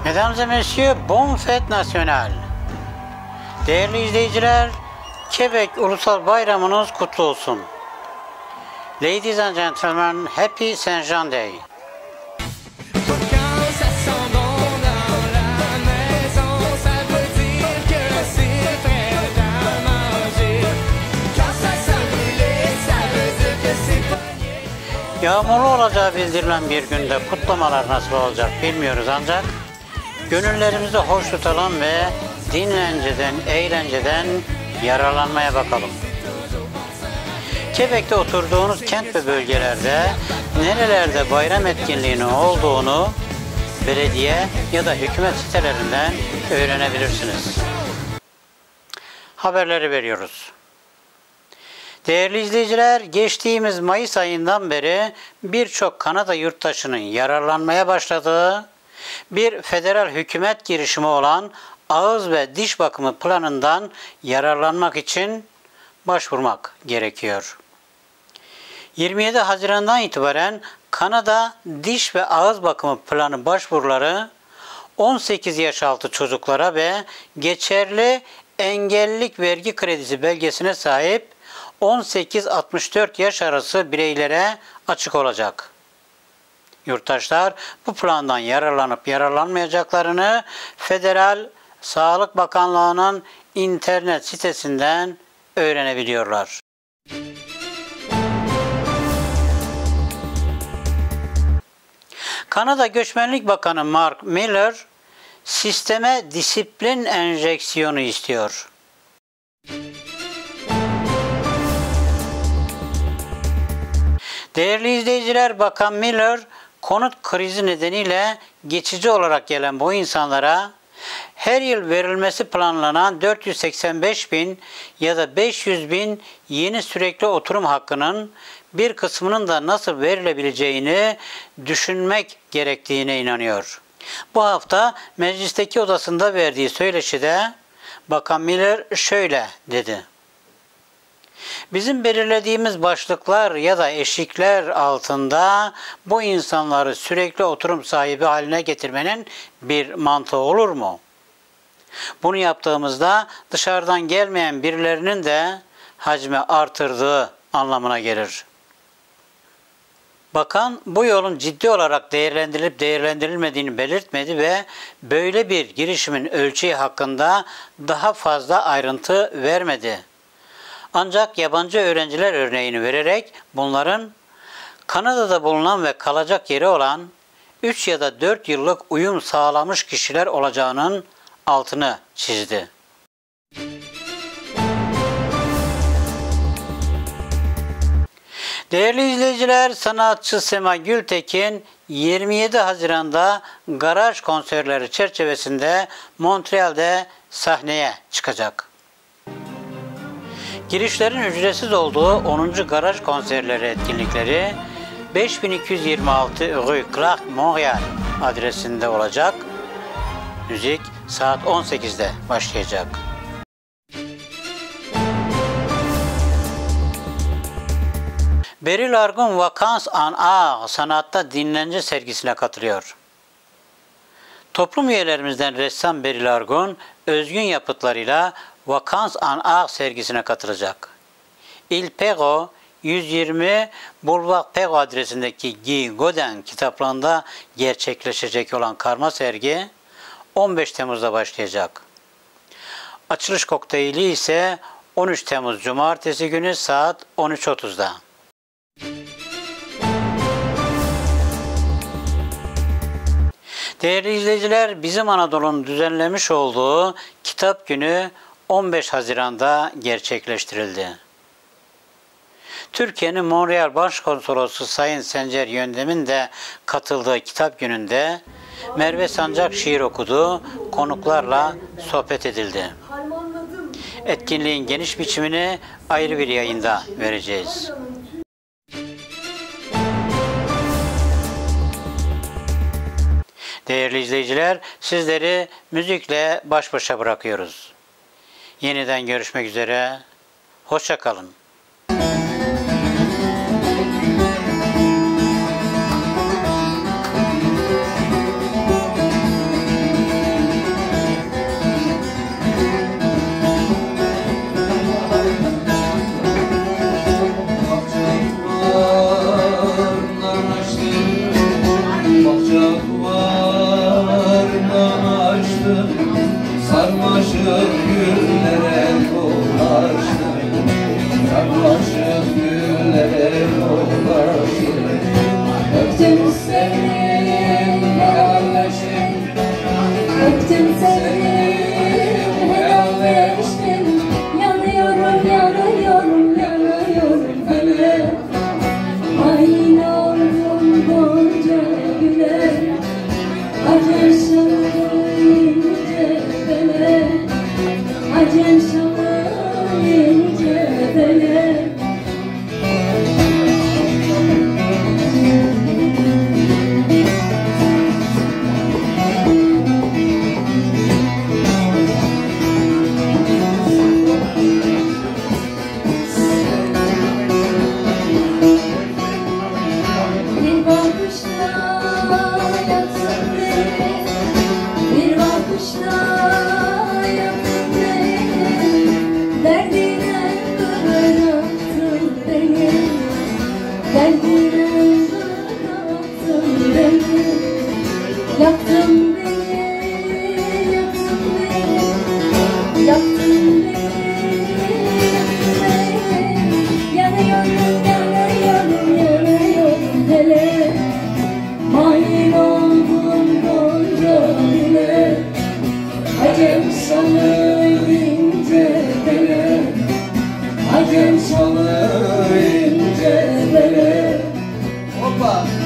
Mesdames et messieurs, bonne fête nationale. Değerli izleyiciler, Quebec Ulusal Bayramınız kutlu olsun. Ladies and gentlemen, Happy Saint Jean Day. Yağmurlu olacağı bildirilen bir günde kutlamalar nasıl olacak bilmiyoruz ancak gönüllerimizi hoş tutalım ve dinlenceden, eğlenceden yararlanmaya bakalım. Quebec'te oturduğunuz kent ve bölgelerde nerelerde bayram etkinliğinin olduğunu belediye ya da hükümet sitelerinden öğrenebilirsiniz. Haberleri veriyoruz. Değerli izleyiciler, geçtiğimiz Mayıs ayından beri birçok Kanada yurttaşının yararlanmaya başladığı bir federal hükümet girişimi olan ağız ve diş bakımı planından yararlanmak için başvurmak gerekiyor. 27 Haziran'dan itibaren Kanada Diş ve Ağız Bakımı Planı başvuruları 18 yaş altı çocuklara ve geçerli engellilik vergi kredisi belgesine sahip 18-64 yaş arası bireylere açık olacak. Yurttaşlar bu plandan yararlanıp yararlanmayacaklarını Federal Sağlık Bakanlığı'nın internet sitesinden öğrenebiliyorlar. Kanada Göçmenlik Bakanı Mark Miller, sisteme disiplin enjeksiyonu istiyor. Değerli izleyiciler, Bakan Miller, konut krizi nedeniyle geçici olarak gelen bu insanlara her yıl verilmesi planlanan 485.000 ya da 500.000 yeni sürekli oturum hakkının bir kısmının da nasıl verilebileceğini düşünmek gerektiğine inanıyor. Bu hafta meclisteki odasında verdiği söyleşide Bakan Miller şöyle dedi. Bizim belirlediğimiz başlıklar ya da eşikler altında bu insanları sürekli oturum sahibi haline getirmenin bir mantığı olur mu? Bunu yaptığımızda dışarıdan gelmeyen birilerinin de hacmi artırdığı anlamına gelir. Bakan bu yolun ciddi olarak değerlendirilip değerlendirilmediğini belirtmedi ve böyle bir girişimin ölçeği hakkında daha fazla ayrıntı vermedi. Ancak yabancı öğrenciler örneğini vererek bunların Kanada'da bulunan ve kalacak yeri olan 3 ya da 4 yıllık uyum sağlamış kişiler olacağının altını çizdi. Değerli izleyiciler, sanatçı Sema Gültekin 27 Haziran'da garaj konserleri çerçevesinde Montreal'de sahneye çıkacak. Girişlerin ücretsiz olduğu 10. Garaj Konserleri etkinlikleri 5226 Rue Clark, Montreal adresinde olacak. Müzik saat 18'de başlayacak. Berry Largon Vakans en Art sanatta dinlence sergisine katılıyor. Toplum üyelerimizden ressam Berry Largon özgün yapıtlarıyla Vakans en Art sergisine katılacak. Il Perrault 120 Boulevard Perrault adresindeki Guy Godin kitaplığında gerçekleşecek olan karma sergi 15 Temmuz'da başlayacak. Açılış kokteyli ise 13 Temmuz Cumartesi günü saat 13.30'da. Değerli izleyiciler, Bizim Anadolu'nun düzenlemiş olduğu Kitap Günü 15 Haziran'da gerçekleştirildi. Türkiye'nin Montreal Başkonsolosu Sayın Sencer Yöndem'in de katıldığı kitap gününde Merve Sancak şiir okudu, konuklarla sohbet edildi. Etkinliğin geniş biçimini ayrı bir yayında vereceğiz. Değerli izleyiciler, sizleri müzikle baş başa bırakıyoruz. Yeniden görüşmek üzere, hoşça kalın. Öptüm seni, helalleştim. Öptüm seni, helalleştim. Yanıyorum, yanıyorum, yanıyorum hele. Hain oldum gonca güle. Acem şalı ince bele. Acem şalı ince bele. Yaktın beni, yaktın beni, yaktın beni, yaktın beni. Yanıyorum, yanıyorum, yanıyorum hele. Hain oldum gonca güle. Acem şalı ince bele. Acem şalı ince bele. Hoppa!